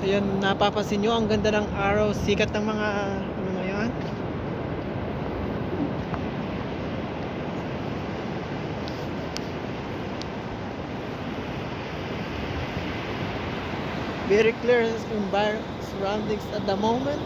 Ayan, napapansin nyo, ang ganda ng araw, sikat ng mga ano ngayon. Very clear surroundings at the moment.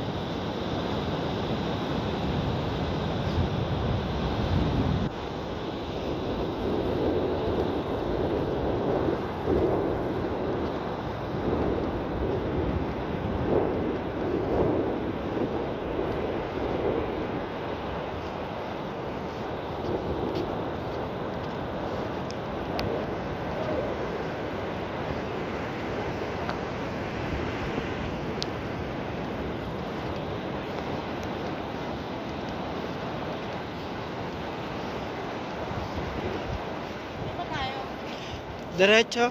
Diretso.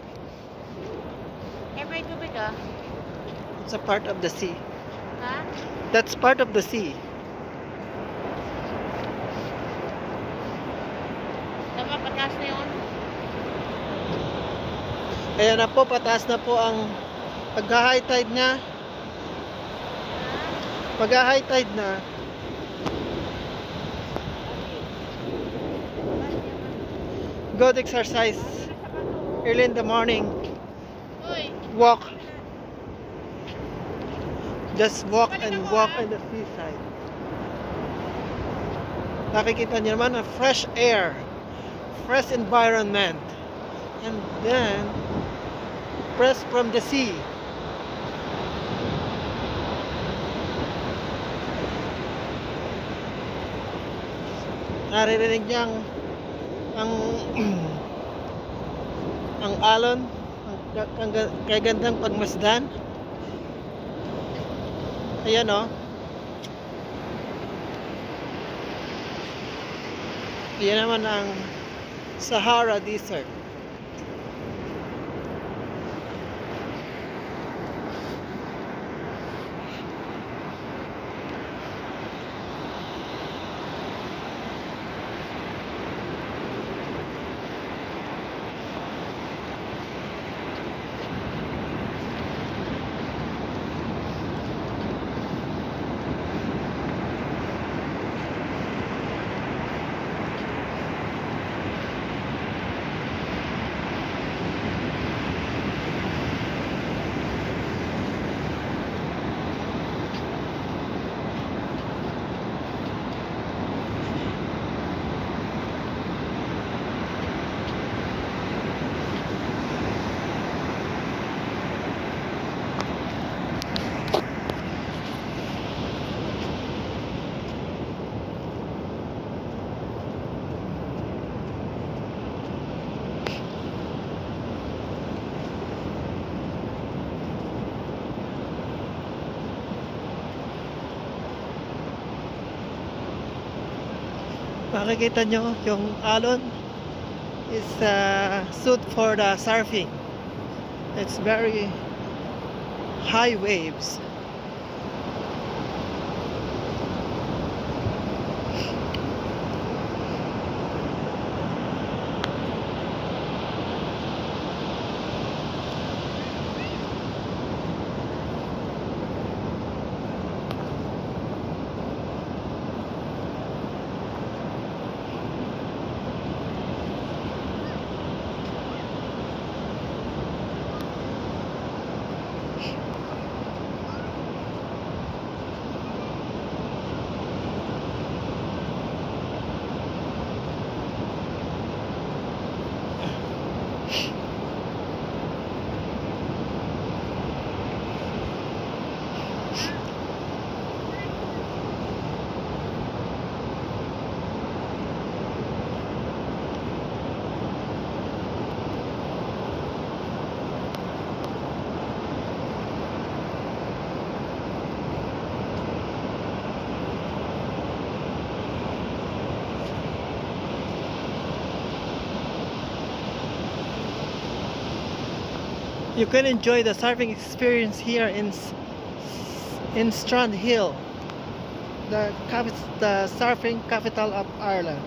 May tubig ah. It's a part of the sea. Ha? That's part of the sea. Tama, pataas na yun. Ayan na po, pataas na po ang pagka-high tide na. Pagka-high tide na. Good exercise early in the morning. Uy, Walk. Just walk and walk on the seaside. Nakikita niyo naman ang fresh air, fresh environment, and then fresh from the sea. Naririnig niyang ang ang alon, ang kagandang pagmasdan. Ayan o. Ayan naman ang Sahara Desert. Makikita nyo yung alon is suit for the surfing. It's very high waves. You can enjoy the surfing experience here in Strandhill, the surfing capital of Ireland.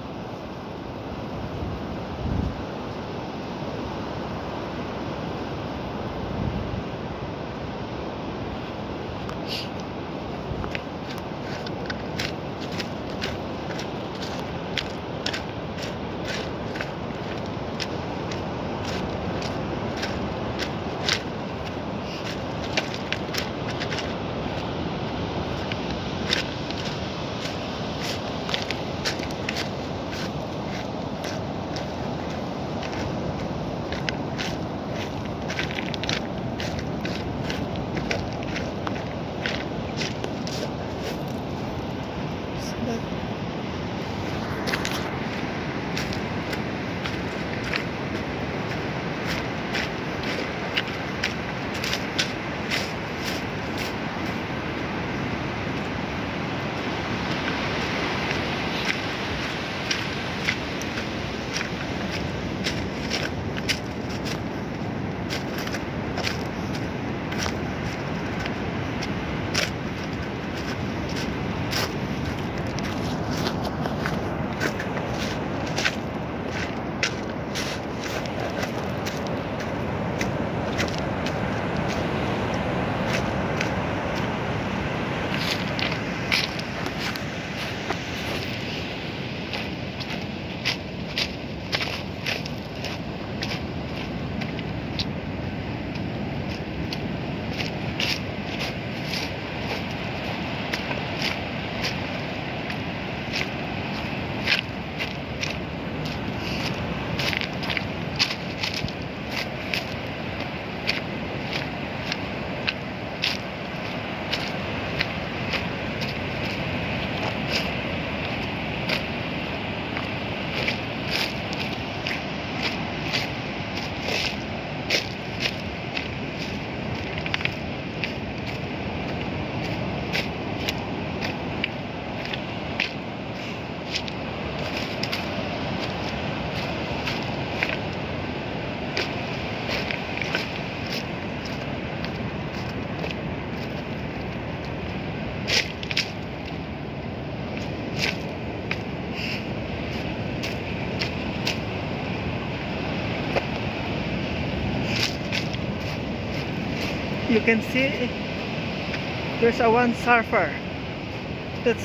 You can see there's a one surfer. That's,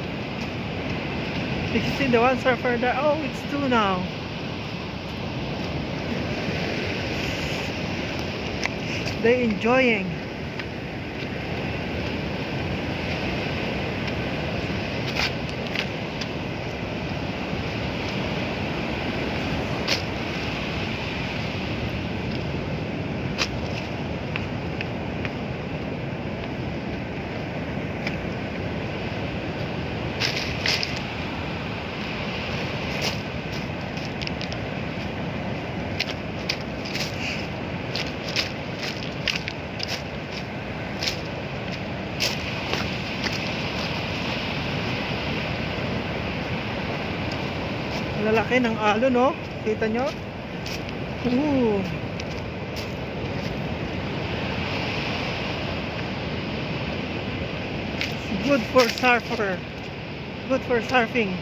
you can see the one surfer there. Oh, it's two now. They're enjoying. Lalaki ng alon, no? Kita nyo? Ooh. It's good for surfer. Good for surfing.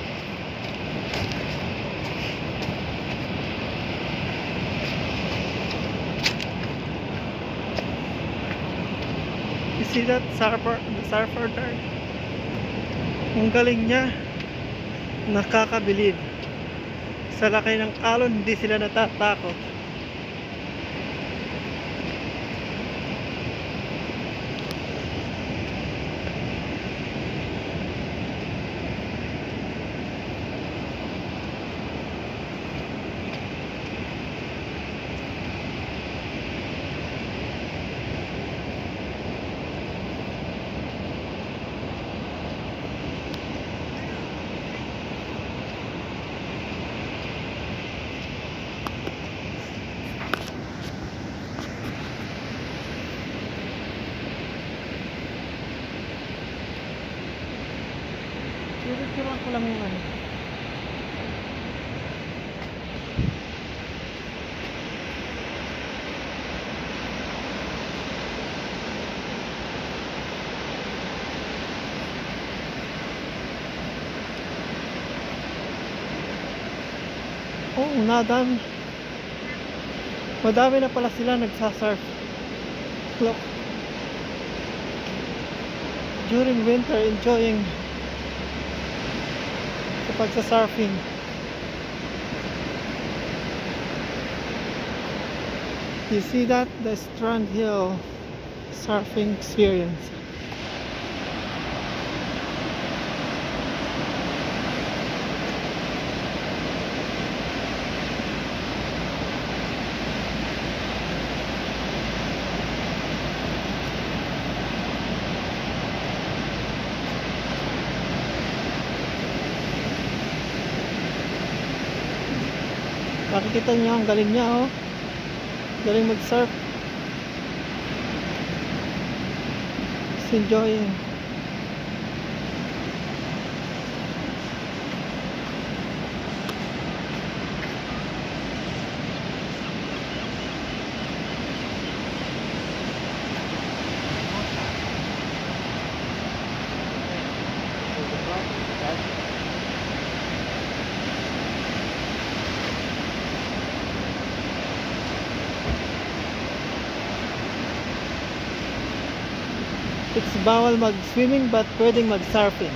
You see that surfer? The surfer there? Ang galing niya. Nakakabilib. Sa laki ng alon, hindi sila natatakot. Picturean ko lang yung ano. Oh, nadami. Madami na pala sila nagsasurf. Look. During winter, enjoying pagsa-surfing. You see that? The strandhill surfing experience. Makikita niyo ang galing niya, oh. Galing mag-surf. He's enjoying. It's bawal mag-swimming but pwedeng mag-surfing.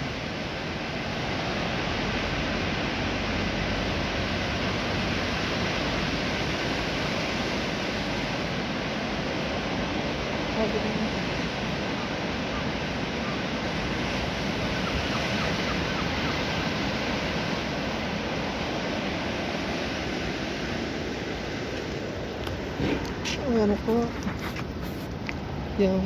Ayan po yung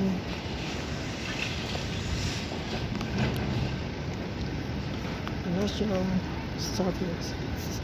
National Statistics.